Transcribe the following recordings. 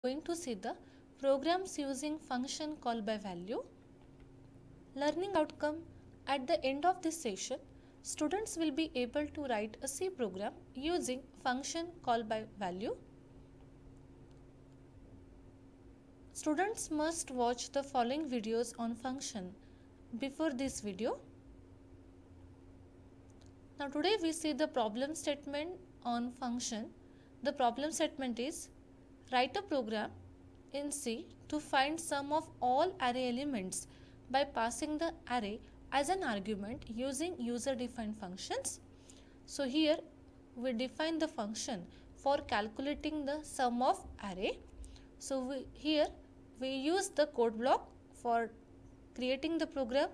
going to see the programs using function call by value. Learning outcome: at the end of this session, students will be able to write a C program using function call by value. Students must watch the following videos on function before this video. Now today we see the problem statement on function. The problem statement is: write a program in C to find sum of all array elements by passing the array as an argument using user defined functions. So here we define the function for calculating the sum of array. So here we use the code block for creating the program.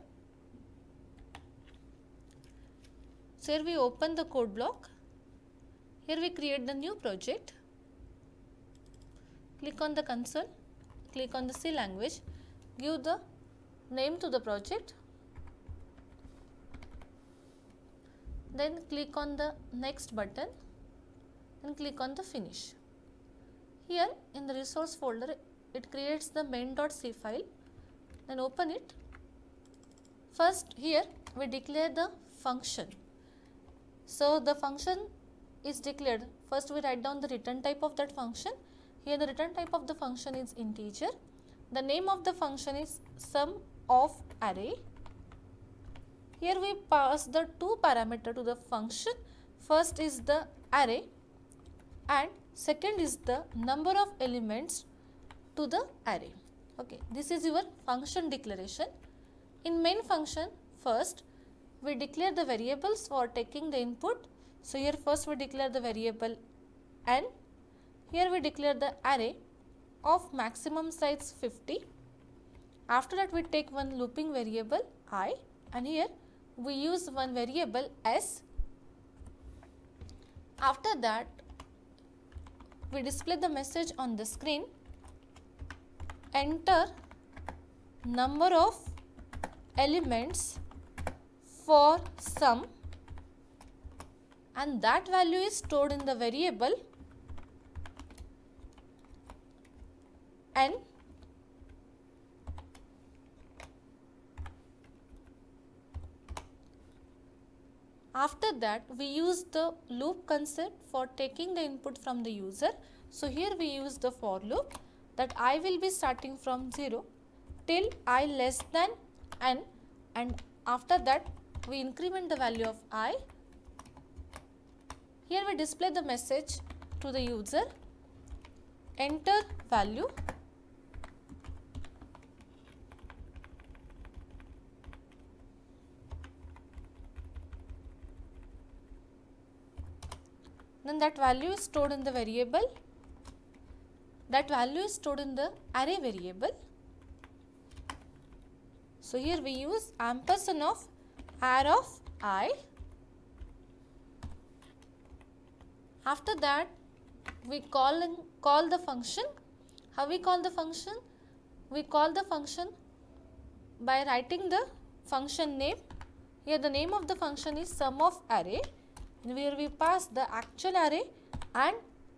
So here we open the code block. Here we create the new project. Click on the console, click on the C language, give the name to the project. Then click on the next button and click on the finish. Here in the resource folder, it creates the main.c file. Then open it. First here we declare the function. So the function is declared. First we write down the return type of that function. Here the return type of the function is integer. The name of the function is sum of array. Here we pass the two parameters to the function. First is the array and second is the number of elements to the array. Okay, this is your function declaration. In main function, first we declare the variables for taking the input. So here first we declare the variable n. Here we declare the array of maximum size 50. After that we take one looping variable I, and here we use one variable s. After that we display the message on the screen: enter number of elements for sum, and that value is stored in the variable n. After that we use the loop concept for taking the input from the user. So here we use the for loop that I will be starting from 0 till I less than n, and after that we increment the value of I. Here we display the message to the user: enter value. Then that value is stored in the variable. That value is stored in the array variable. So here we use ampersand of array of I. After that we call the function. How we call the function? We call the function by writing the function name. Here the name of the function is sum of array, where we pass the actual array and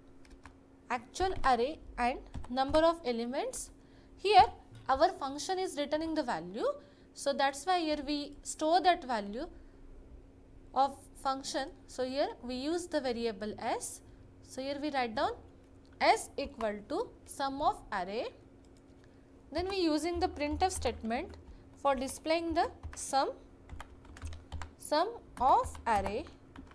number of elements. Here our function is returning the value, so that's why here we store that value of function. So here we use the variable s. So here we write down s equal to sum of array. Then we using the printf statement for displaying the sum of array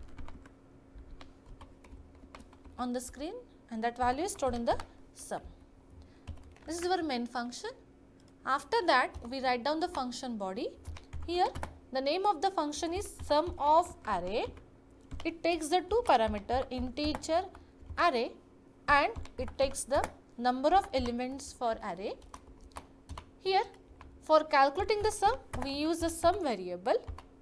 on the screen, and that value is stored in the sum. This is our main function. After that we write down the function body. Here the name of the function is sum of array. It takes the two parameter integer array and it takes the number of elements for array. Here for calculating the sum we use the sum variable,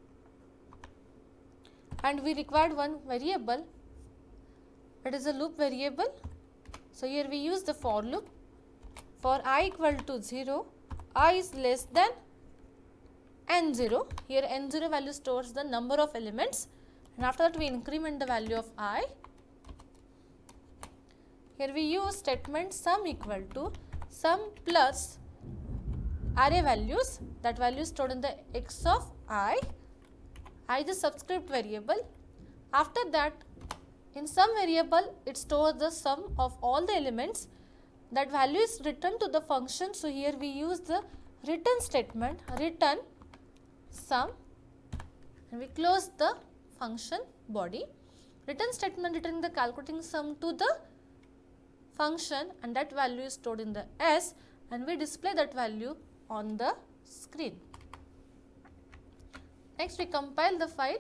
and we required one variable, that is a loop variable. So here we use the for loop. For I equal to 0, I is less than n0. Here n0 value stores the number of elements, and after that we increment the value of I. Here we use statement sum equal to sum plus array values, that value is stored in the x of I is the subscript variable. After that, in sum variable it stores the sum of all the elements, that value is returned to the function. So here we use the return statement, return sum, and we close the function body. Return statement returning the calculating sum to the function, and that value is stored in the S, and we display that value on the screen. Next we compile the file.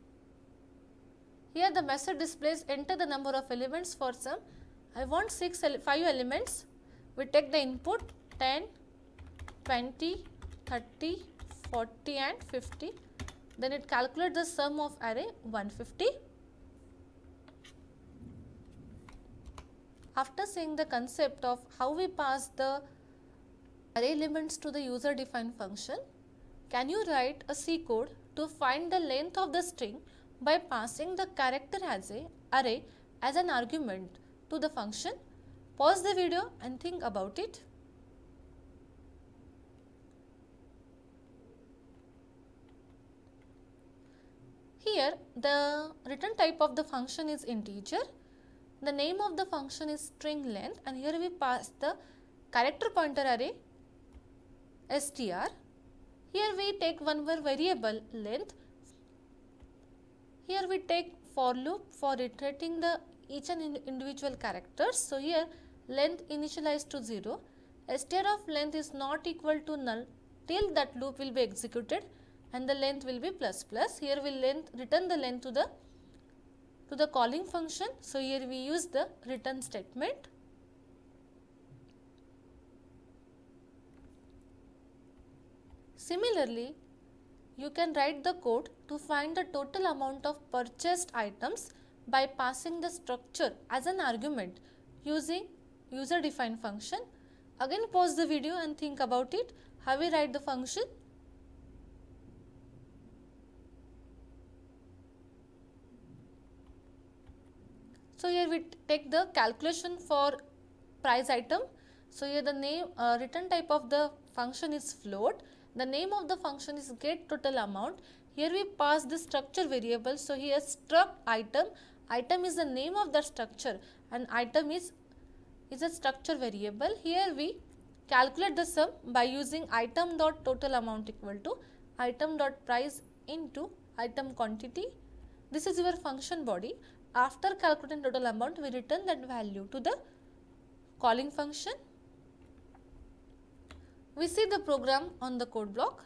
Here the method displays enter the number of elements for sum. I want 5 elements. We take the input 10, 20, 30, 40 and 50. Then it calculates the sum of array 150. After seeing the concept of how we pass the array elements to the user defined function, can you write a C code to find the length of the string by passing the character array as an argument to the function? Pause the video and think about it. Here the return type of the function is integer. The name of the function is string length, and here we pass the character pointer array str. Here we take one more variable length. Here we take for loop for iterating the each and individual characters. So here length initialized to 0. Str of length is not equal to null till that loop will be executed, and the length will be plus plus. Here we return the length to the calling function. So here we use the return statement. Similarly, you can write the code to find the total amount of purchased items by passing the structure as an argument using user defined function. Again pause the video and think about it, how we write the function. So here we take the calculation for price item. So here the name return type of the function is float. The name of the function is get total amount. Here we pass the structure variable. So here struct item. Item is the name of the structure, and item is a structure variable. Here we calculate the sum by using item dot total amount equal to item dot price into item quantity. This is your function body. After calculating total amount, we return that value to the calling function. We see the program on the code block.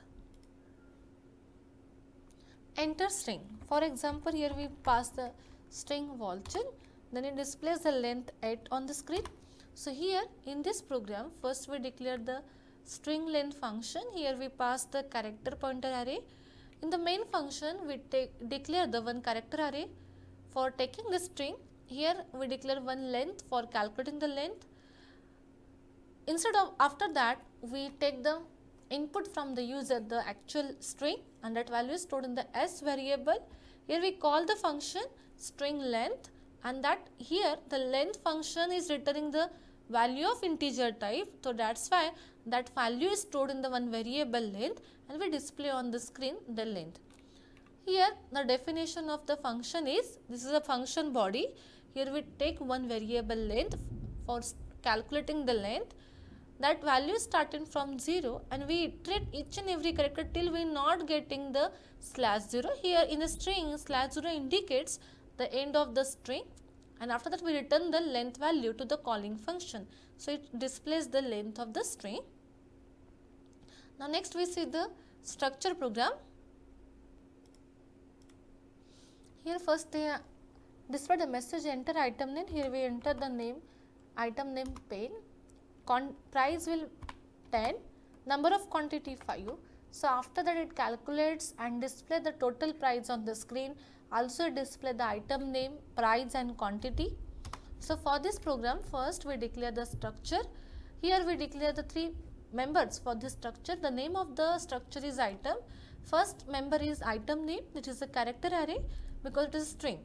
Enter string. For example, here we pass the string vulture, then it displays the length 8 on the screen. So here in this program, first we declare the string length function. Here we pass the character pointer array. In the main function, we declare the one character array. For taking the string, here we declare one length for calculating the length. After that, we take the input from the user, the actual string, and that value is stored in the S variable. Here we call the function string length, and that here the length function is returning the value of integer type. So that's why that value is stored in the one variable length, and we display on the screen the length. Here the definition of the function is, this is a function body. Here we take one variable length for calculating the length. That value is starting from 0, and we iterate each and every character till we not getting the /0. Here in the string, /0 indicates the end of the string, and after that we return the length value to the calling function. So it displays the length of the string. Now next we see the structure program. Here first they display the message enter item name. Here we enter the name, item name pen. Price will 10, number of quantity 5. So after that it calculates and display the total price on the screen. Also display the item name, price and quantity. So for this program, first we declare the structure. Here we declare the 3 members for this structure. The name of the structure is item. First member is item name, which is a character array because it is string.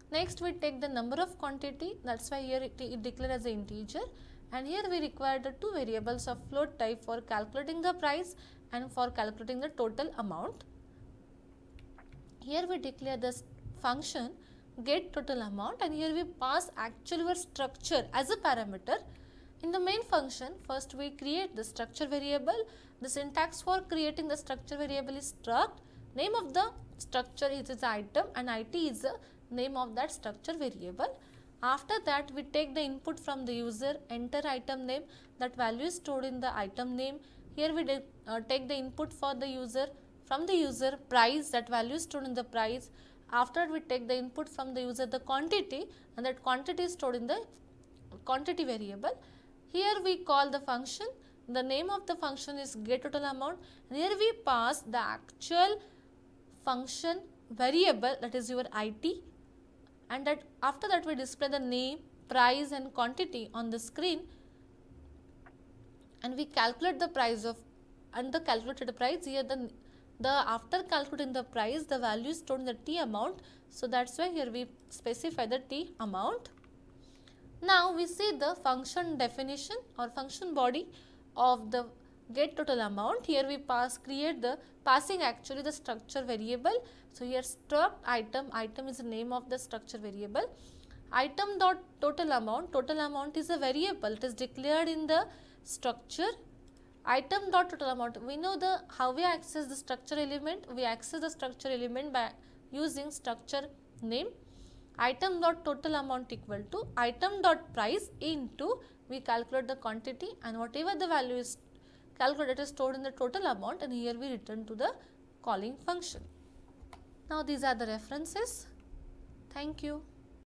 Next we take the number of quantity, that's why here it declared as an integer, and here we require the two variables of float type for calculating the price and for calculating the total amount. Here we declare this function get total amount, and here we pass actual structure as a parameter. In the main function, first we create the structure variable. The syntax for creating the structure variable is struct. Name of the structure is its item, and it is the name of that structure variable. After that, we take the input from the user, enter item name, that value is stored in the item name. Here we take the input for the user, from the user price, that value is stored in the price. After we take the input from the user the quantity, and that quantity is stored in the quantity variable. Here we call the function, the name of the function is get total amount, and here we pass the actual function variable, that is your IT, and that after that we display the name, price and quantity on the screen, and we calculate the price of, and the calculated price here the after calculating the price, the value is stored in the T amount, so that's why here we specify the T amount. Now we see the function definition or function body of the get total amount. Here we create the passing actually the structure variable. So here struct item is the name of the structure variable. Item dot total amount is a variable, it is declared in the structure. Item dot total amount, we know the how we access the structure element. We access the structure element by using structure name. Item dot total amount equal to item dot price into, we calculate the quantity, and whatever the value is calculated is stored in the total amount, and here we return to the calling function. Now these are the references. Thank you.